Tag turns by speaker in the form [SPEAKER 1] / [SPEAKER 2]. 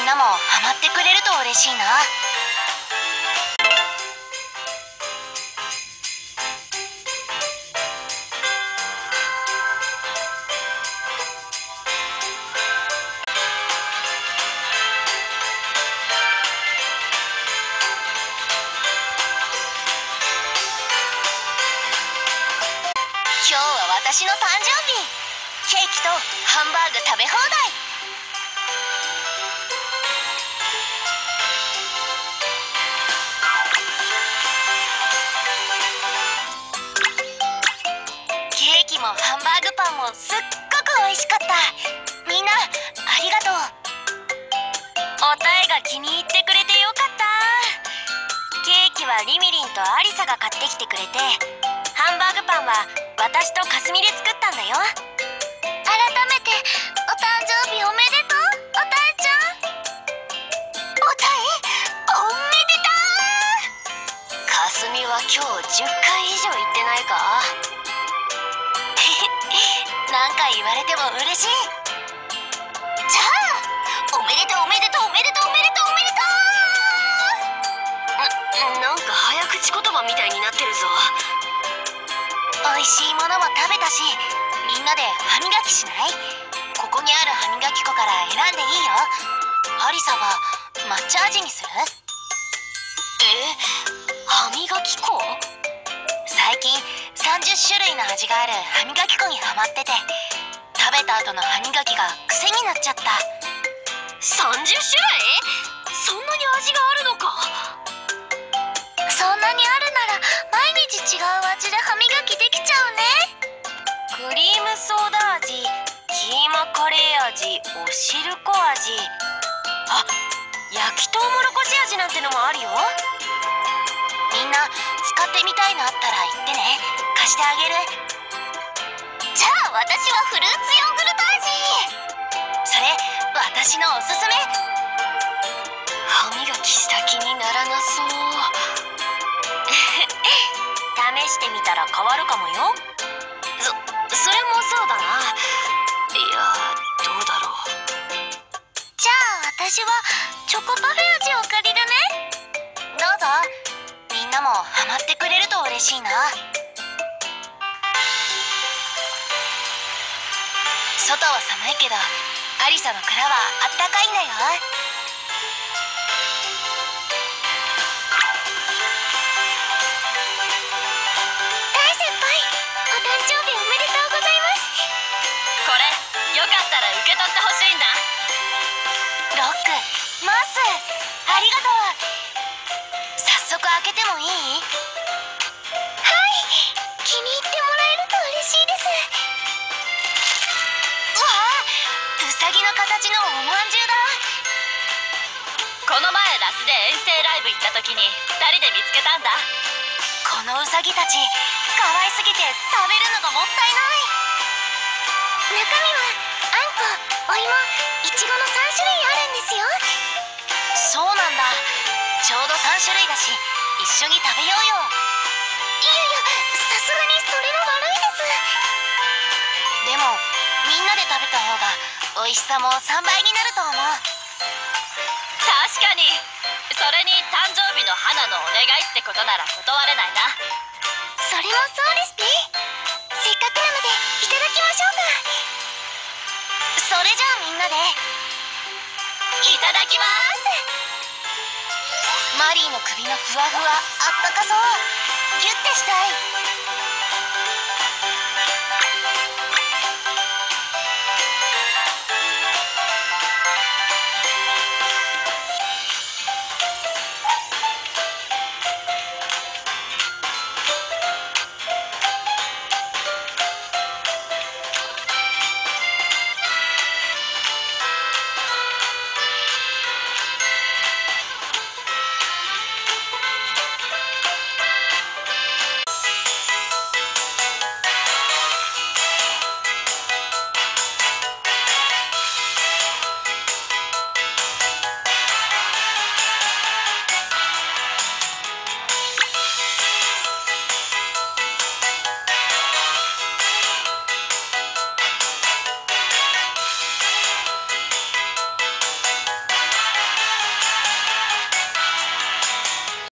[SPEAKER 1] んなもハマってくれると嬉しいな。今日は私の誕生日。ケーキとハンバーグ食べ放題。ケーキもハンバーグパンもすっごく美味しかった。みんなありがとう。おたえが気に入ってくれてよかった。ケーキはリミリンとアリサが買ってきてくれて、ハンバーグパンは私とかすみで作ったんだよ。改めてお誕生日おめでとう、おたえちゃん。おたえおめでとう。かすみは今日10回以上言ってないか。何回言われても嬉しい。じゃあおめでとうおめでとうおめでとうおめでとうおめでとう。なんか早口言葉みたいになってるぞ。美味しいものも食べたし、みんなで歯磨きしない？ここにある歯磨き粉から選んでいいよ。アリサは抹茶味にする？歯磨き粉？最近30種類の味がある歯磨き粉にハマってて、食べた後の歯磨きが癖になっちゃった。30種類？そんなに味があるのか。そんなにあるなら毎日違う味で歯磨きできちゃうね。クリームソーダ味、キーマカレー味、おしるこ味、あ、焼きとうもろこし味なんてのもあるよ。みんな使ってみたいのあったら言ってね。貸してあげる。じゃあ私はフルーツヨーグルト味。それ私のおすすめ。歯磨きした気にならなそう。試してみたら変わるかもよ。それもそうだな。いや、どうだろう。じゃあ私はチョコパフェ味を借りるね。どうぞ。みんなもハマってくれると嬉しいな。外は寒いけどアリサの蔵はあったかいんだよ。ロック、マス、ありがとう。早速開けてもいい？はい、気に入ってもらえると嬉しいです。うわあ、ウサギの形のおまんじゅうだ。
[SPEAKER 2] この前ラスで遠征ライブ行った時に2人で見つけたんだ。
[SPEAKER 1] このウサギたち可愛すぎて食べるのがもったいない。中身はあんこ、お芋、いちごの3種類あるんですよ。そうなんだ。ちょうど3種類だし一緒に食べようよ。いやいや、さすがにそれは悪いです。でもみんなで食べた方が美味しさも3倍になると思う。
[SPEAKER 2] 確かに。それに誕生日の花のお願いってことなら断れないな。
[SPEAKER 1] それもそうですね。せっかくなのでいただきましょうか。それじゃあみんなでいただきます。マリーの首のふわふわあったかそう。ギュッてしたい。